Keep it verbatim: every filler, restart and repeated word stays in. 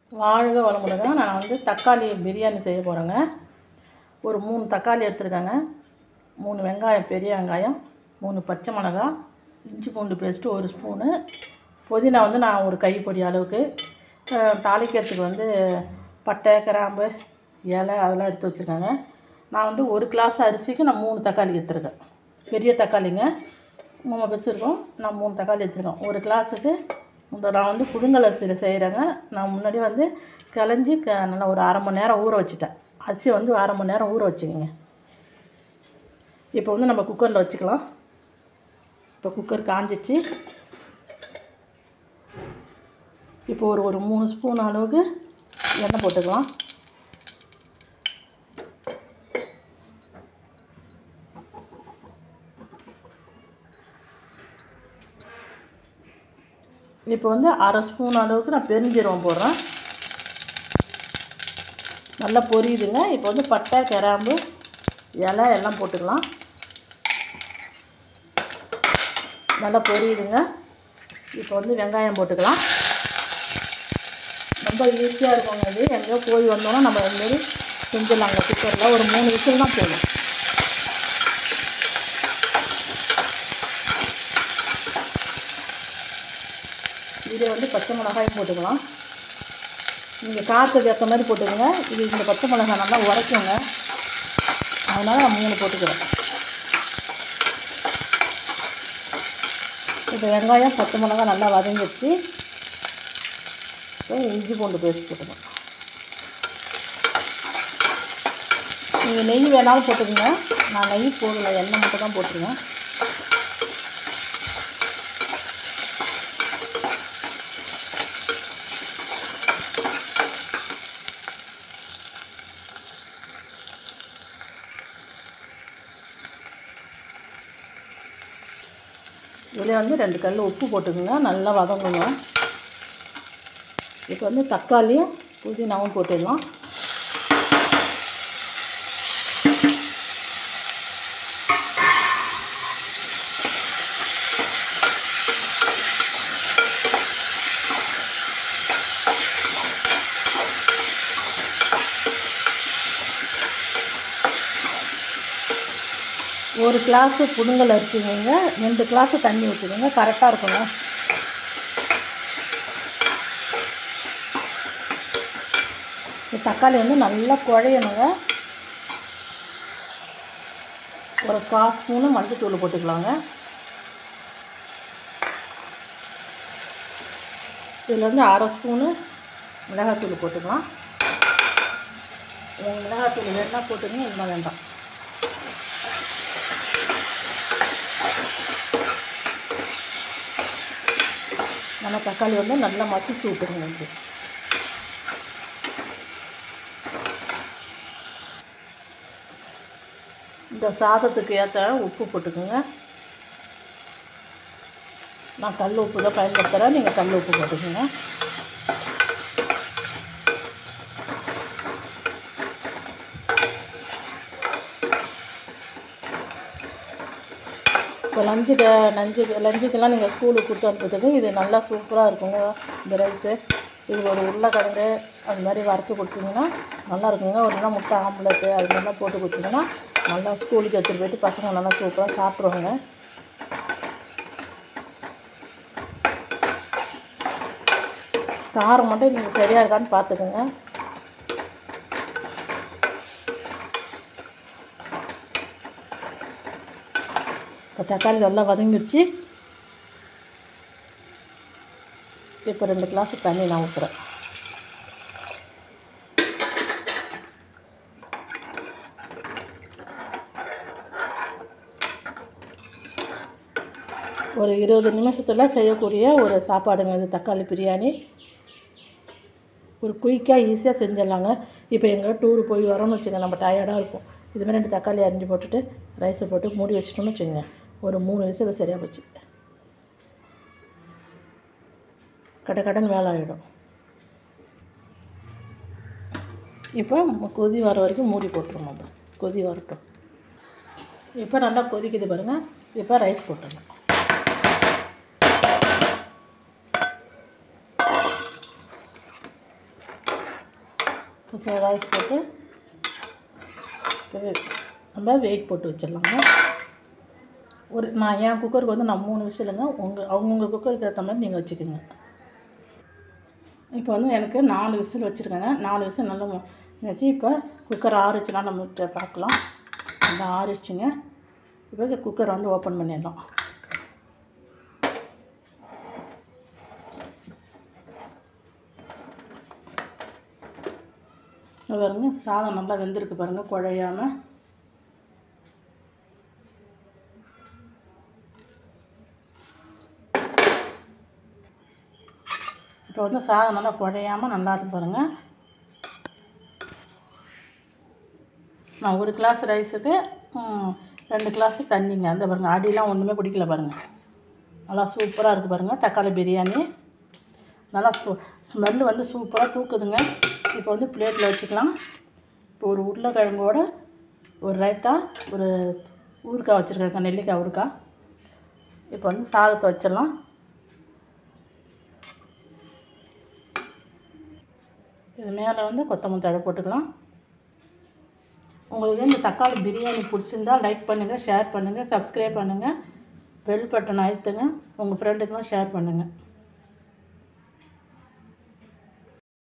வாழ்க வளமுடன். நான் வந்து தக்காளி பிரியாணி செய்ய போகிறேங்க. ஒரு மூணு தக்காளி எடுத்துருக்கேங்க, மூணு வெங்காயம், பெரிய வெங்காயம், மூணு பச்சை மிளகாய், இஞ்சி பூண்டு பேஸ்ட்டு ஒரு ஸ்பூனு, புதினா வந்து நான் ஒரு கைப்பொடி அளவுக்கு, தாளிக்கிறதுக்கு வந்து பட்டை, கிராம்பு, இலை அதெல்லாம் எடுத்து வச்சுருக்கேங்க. நான் வந்து ஒரு கிளாஸ் அரிசிக்கு நான் மூணு தக்காளி எடுத்துருக்கேன். பெரிய தக்காளிங்க, மூணு பெருசு இருக்கும். நான் மூணு தக்காளி எடுத்துருக்கேன் ஒரு கிளாஸுக்கு. இந்த நான் வந்து புழுங்கல் அரிசியில் செய்கிறேங்க. நான் முன்னாடி வந்து களைஞ்சி க நல்லா ஒரு அரை மணி நேரம் ஊற வச்சுட்டேன். அரிசி வந்து அரை மணி நேரம் ஊற வச்சுக்கோங்க. இப்போ வந்து நம்ம குக்கரில் வச்சுக்கலாம். இப்போ குக்கர் காஞ்சிச்சு. இப்போ ஒரு ஒரு மூணு ஸ்பூன் அளவுக்கு எண்ணெய் போட்டுக்கலாம். இப்போ வந்து அரை ஸ்பூன் அளவுக்கு நான் பெருஞ்சீரகம் போடுறேன். நல்லா பொரியுதுங்க. இப்போ வந்து பட்டை, கிராம்பு, இலை எல்லாம் போட்டுக்கலாம். நல்லா பொரியுதுங்க. இப்போ வந்து வெங்காயம் போட்டுக்கலாம். ரொம்ப ஈஸியாக இருக்குங்க. இது எங்கேயோ போய் வந்தோன்னா நம்ம இதுமாரி செஞ்சிடலாங்க. குக்கரில் ஒரு மூணு விசில் தான் போதும். இதே வந்து பச்சை மிளகாயும் போட்டுக்கலாம். நீங்கள் காரத்துக்கு ஏற்ற மாதிரி போட்டுக்கோங்க. இது இந்த பச்சை மிளகாய் நல்லா உரைக்குங்க, அதனால் நான் மூணு போட்டுக்கிறேன். இப்போ வெங்காயம், பச்சை மிளகாய் நல்லா வதங்கிடுச்சு. இஞ்சி பூண்டு பேஸ்ட் போட்டுக்கலாம். நீங்கள் நெய் வேணாலும் போட்டுக்கோங்க. நான் நெய் போடலை, எண்ணெய் மட்டும் தான் போட்டுருவேன். இதில் வந்து ரெண்டு கல் உப்பு போட்டுக்கோங்க, நல்லா வதங்குங்க. இப்போ வந்து தக்காளியும் புதினாவும் போட்டுடலாம். ஒரு கிளாஸு புழுங்கல் அரிசிங்க, ரெண்டு கிளாஸு தண்ணி ஊற்றிக்கோங்க, கரெக்டாக இருக்குங்க. இந்த தக்காளி வந்து நல்லா குழையணுங்க. ஒரு கால் ஸ்பூனு மஞ்சள் போட்டுக்கலாங்க. இதில் வந்து அரை ஸ்பூனு மிளகாத்தூள் போட்டுக்கலாம். மிளகாத்தூள் வேணால் போட்டுங்க, இன்னும் வேண்டாம். நம்ம தக்காளி வந்து நல்லா மசிச்சு விட்டுருங்க. வந்து இந்த சாதத்துக்கு ஏற்ற உப்பு போட்டுக்கோங்க. நான் கல் உப்பு தான் பயன்படுத்துகிறேன், நீங்கள் கல் உப்பு போட்டுக்கோங்க. இப்போ லஞ்சுக்கு லஞ்சு லஞ்சுக்கெல்லாம் நீங்கள் ஸ்கூலுக்கு கொடுத்து அனுப்புறதுக்கு இது நல்லா சூப்பராக இருக்குங்க. இந்த ரைஸு இது ஒரு உருளைக்கிழங்கு அது மாதிரி வறுத்து கொடுத்தீங்கன்னா நல்லா இருக்குங்க. ஒரு நாள் முட்டை ஆம்லெட்டு அது மாதிரிலாம் போட்டு கொடுத்தீங்கன்னா நல்லா ஸ்கூலுக்கு எடுத்துகிட்டு போய்ட்டு பசங்க நல்லா சூப்பராக சாப்பிட்ருவாங்க. காரம் மட்டும் நீங்கள் சரியாக இருக்கான்னு பார்த்துக்குங்க. இப்போ தக்காளி நல்லா வதங்கிடுச்சு. இப்போ ரெண்டு கிளாஸ் தண்ணி நான் ஊற்றுறேன். ஒரு இருபது நிமிஷத்தில் செய்யக்கூடிய ஒரு சாப்பாடுங்க இது தக்காளி பிரியாணி. ஒரு குயிக்காக ஈஸியாக செஞ்சிடலாங்க. இப்போ எங்கே டூரு போய் வரோன்னு வச்சுங்க, நம்ம டயர்டாக இருக்கும். இதுமாதிரி ரெண்டு தக்காளி அரிஞ்சு போட்டுட்டு ரைஸை போட்டு மூடி வச்சிட்டோன்னு வச்சுங்க, ஒரு மூணு விசில் சரியாக போச்சு. கடை கடன் வேலை ஆகிடும். இப்போ கொதி வர வரைக்கும் மூடி போட்டுருவோம். நம்ம கொதி வரட்டும். இப்போ நல்லா கொதிக்குது பாருங்கள். இப்போ ரைஸ் போட்டுடலாம். ரைஸ் போட்டு நம்ம வெயிட் போட்டு வச்சிடலாங்க. ஒரு நான் என் குக்கருக்கு வந்து நான் மூணு விசிலுங்க. உங்கள் அவங்கவுங்க குக்கருக்கு ஏற்ற மாதிரி நீங்கள் வச்சுக்கோங்க. இப்போ வந்து எனக்கு நாலு விசில் வச்சுருக்கேங்க. நாலு விசில் நல்லா வச்சு இப்போ குக்கர் ஆறிச்சுன்னா நம்ம பார்க்கலாம். நல்லா ஆறிடுச்சுங்க. இப்போ குக்கரை வந்து ஓப்பன் பண்ணிடலாம். பாருங்க சாதம் நல்லா வெந்திருக்கு பாருங்கள், குழையாமல். இப்போ வந்து சாதம் நல்லா குழையாமல் நல்லா இருக்கு பாருங்கள். நான் ஒரு கிளாஸ் ரைஸுக்கு ரெண்டு கிளாஸு தண்ணிங்க. அந்த பாருங்கள் அடியெலாம் ஒன்றுமே பிடிக்கல பாருங்கள். நல்லா சூப்பராக இருக்குது பாருங்கள் தக்காளி பிரியாணி. நல்லா சூ ஸ்மெல்லு வந்து சூப்பராக தூக்குதுங்க. இப்போ வந்து பிளேட்டில் வச்சுக்கலாம். இப்போ ஒரு உருளைக்கிழங்கோட ஒரு ரைத்தா ஒரு ஊறுகாய் வச்சுருக்கேங்க, நெல்லிக்காய் ஊறுகாய். இப்போ வந்து சாதத்தை வச்சிடலாம். இது மேலே வந்து கொத்தமல்லி தழை போட்டுக்கலாம். உங்களுக்கு இந்த தக்காளி பிரியாணி பிடிச்சிருந்தால் லைக் பண்ணுங்கள், ஷேர் பண்ணுங்கள், சப்ஸ்கிரைப் பண்ணுங்கள், பெல் பட்டன் அழுத்துங்க, உங்கள் ஃப்ரெண்டுக்கெலாம் ஷேர் பண்ணுங்கள்.